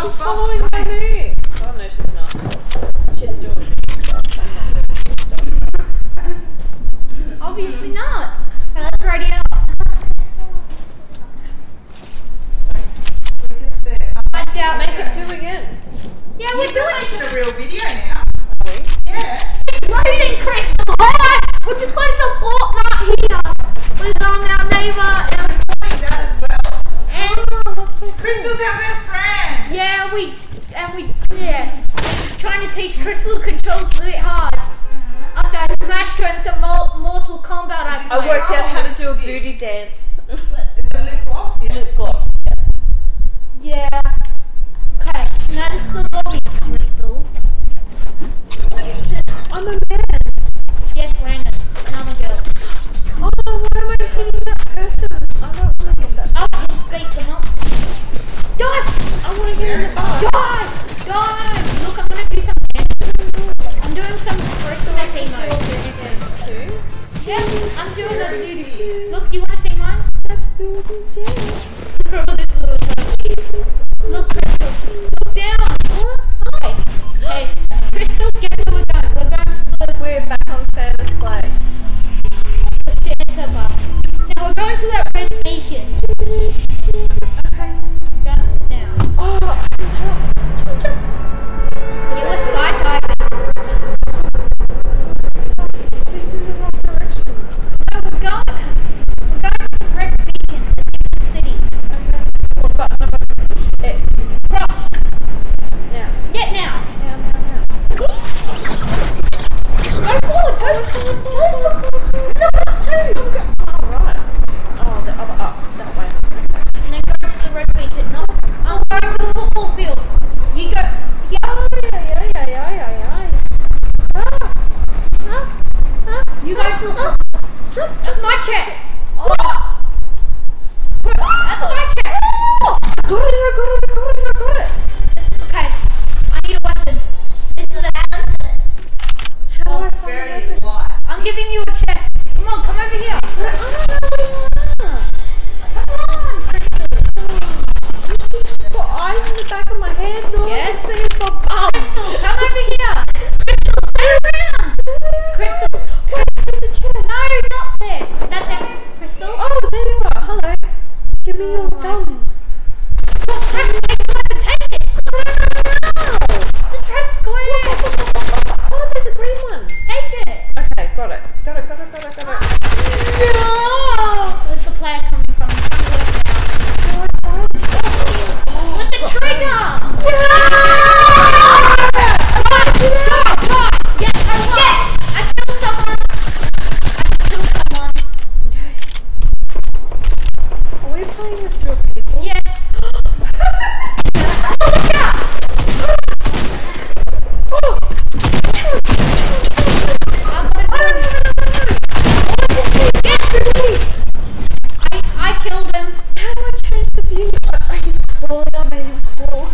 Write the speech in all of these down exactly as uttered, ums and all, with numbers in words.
She's following my moves. Oh no, she's not. She's doing stuff. I'm not doing stuff. Obviously not. Okay, let's ready out. I doubt Make it do again. Yeah, we're You're doing making a real video now. Are we? Yeah. it. Loading, Crystal. Alright, we're just playing some Fortnite here with um, our neighbour and, Like that as well. and Oh, that's so cool. Crystal's our best friend. yeah, we and we yeah. Trying to teach Crystal controls a bit hard. After I smashed her in some Mor- Mortal Kombat, I I worked out how to do a booty dance. It's a lip gloss, yeah. Lip gloss. Yeah. Okay, now this is the lobby, Crystal. I'm a man. Yes, Brandon, and I'm a girl. Oh, why am I hitting that person? I don't want to hit that. I'll beat them up. Guys! I want to get in the bar. Guys! Guys! Look, I'm gonna do something. I'm doing some Christmas Do a emote. booty dance too. Yeah, I'm doing a Look, do you wanna see mine? Booty dance. This little puppy. Look, Crystal. Look down. Hi. Hey, Crystal, guess where we're going? We're going to the, We're back on Santa's sleigh. the Santa bus. Now we're going to that red beacon. Okay. Go now. Oh, I can jump. Jump, jump. You were skydiving. This is in the wrong direction. No, we're going. We're going to the red beacon. The different cities. What button am I? X. Cross. Now. Get now. Now, now, now. Go forward. Go forward. Look up too. Oh, right. Oh, the other up. That way. And then go to the red beacon. No, I'm going to the football field. You go. Yeah. Oh, yeah, yeah, yeah, yeah, yeah, yeah. Ah. Ah. Ah. You go to the football. That's my chest. Oh. That's my chest. Got it, I got it, I got it, I got it. Okay. I need a weapon. This is a How do I find Very it? light. I'm giving you a chest. Come on, come over here. I don't know where you are. Come on, Crystal. Got eyes in the back of my head. No, Yes. I see it from up. Crystal, come over here. Crystal, turn around. Crystal. Wait, there's a chest. No, not there. That's it. Crystal. Oh, there you are. Hello. Give me your guns. Look, press take the weapon. Take it. Just press square. Oh, there's a green one. Take it. Okay, got it. Got it, got it, got it, got it. No! Where's the player coming from? He's coming left now. With the trigger. Yes, I won. I killed someone. I killed someone. Okay. Are we playing with real people? Yes. Oh, look out. I'm gonna kill him. Yes. I, I killed him. How do I change the view? Oh, he's crawling. I made him crawl.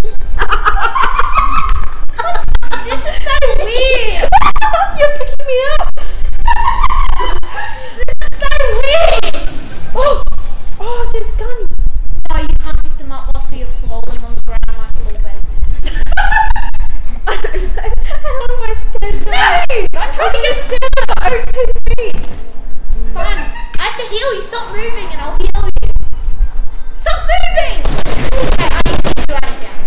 This is so weird. You're picking me up. This is so weird. Oh! Oh, there's guns. No, you can't pick them up whilst you're falling on the ground like a little baby. I don't know. How long am I scared to? I'm trying to get Oh, two feet. Fine. I have to heal you. Stop moving and I'll heal you. Stop moving! Okay, I need to get you out of here.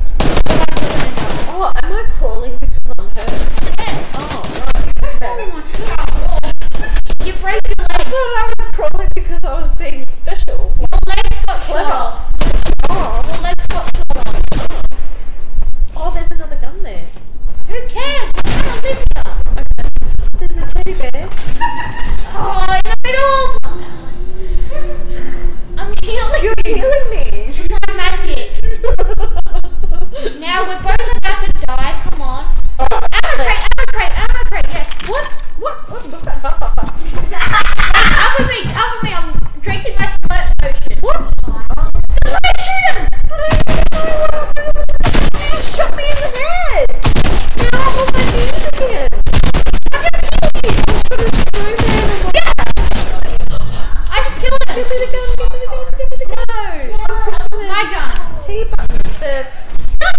Oh, am I crawling because I'm hurt? Yeah. Oh, right. Okay. You break your I legs. thought I was crawling because I was being special. Your legs got shot Clever. off. Oh. Your legs got shot off. Oh, there's another gun there. Who cares? We're trying to live here. There's a teddy bear. Oh, in the middle. I'm healing You're you. healing me. You should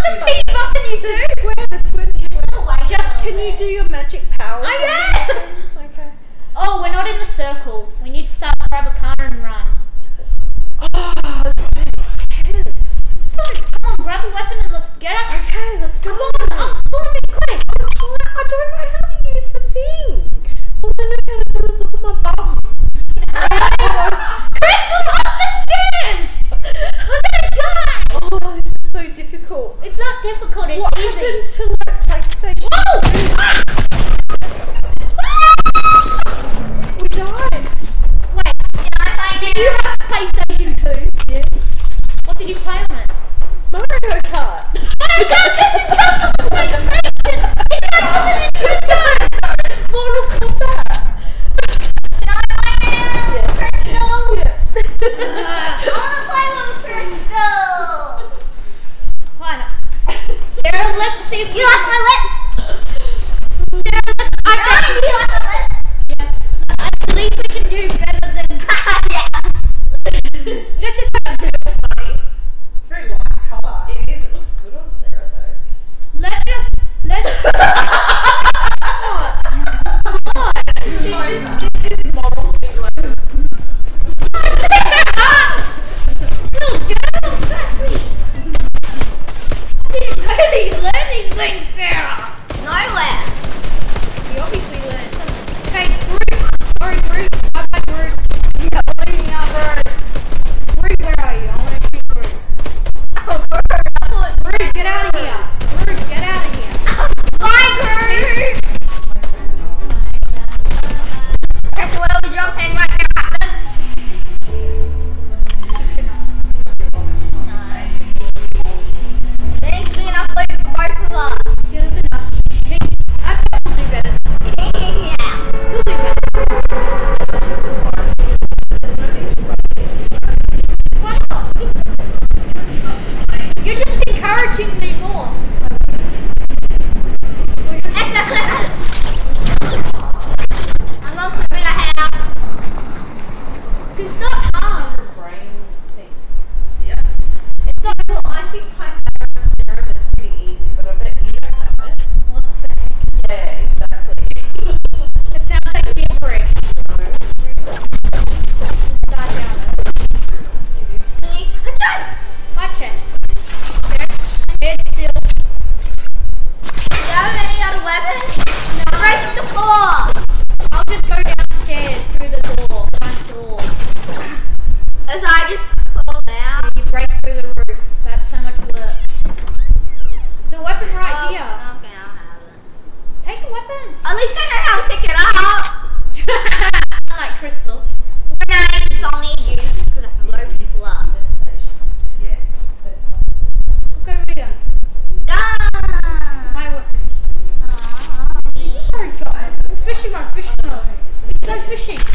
the T button you do? Square, the square, the square. Just Can you do your magic powers? I am! Okay. Oh, we're not in the circle. We need to start grab a car and run. Oh, this is intense. Come on, grab a weapon and let's get up. Okay, let's go. Come on, up, follow me, quick. I don't know how to use the thing. All I know how to do is look at my bum. Crystal, up the stairs! We're gonna die! Oh, this is so difficult. It's not difficult, it's What easy. happened to like PlayStation? Whoa! We died. Wait, did you have PlayStation two? Yes. What did you play on it? Mario Kart. Mario Kart doesn't come on PlayStation! It comes on the Nintendo! Mortal Kombat. Can I play now? Yes. Crystal! Yeah. I wanna play with Crystal! Why not? Sarah, let's see if you like my lips! Sarah, let's I bet you like my lips! Yeah. At least we can do better than yeah. This is funny. It's very light colour. It is. It looks good on Sarah though. Let's just let's what? What? She just did this model thing like. Little girl, sassy. Where did you learn these things, Sarah? Nowhere. You obviously learned. Okay, Groot. Sorry, Groot. Bye bye, Groot. Yeah, we're leaving our Groot. Groot, where are you? I want to see Groot. Oh, Groot. I thought Groot, get out of here. Groot, get out of here. Bye, Groot. Guess where we're jumping right now? There needs to be enough loot for both of us. Yeah, there's enough. Okay, I bet we'll do better. Yeah, we'll do better. Why not? You're just encouraging me more. Exactly. I'm not putting a house. It's not hard. Brain thing. Yeah. It's not Well, I think Pythagoras' theorem is pretty easy, but I bet you don't know it. What the heck? Yeah, exactly. It sounds like gibberish. Die down. My chest. Okay. It's still. Do you have any other weapons? No. Break the floor. I'll just go downstairs through the door. Front door. As I just fall down. You break through the roof. That's so much work. There's a weapon right Oh, here. okay, I'll have it. Take the weapon. At least I know how to pick it up. Like Crystal. Grenades, I'll need you because I can blow people up. Sensation. Yeah. Look over here. Gun. My weapon. Oh. Sorry guys. Fishing on, fishing on. We can go fishing.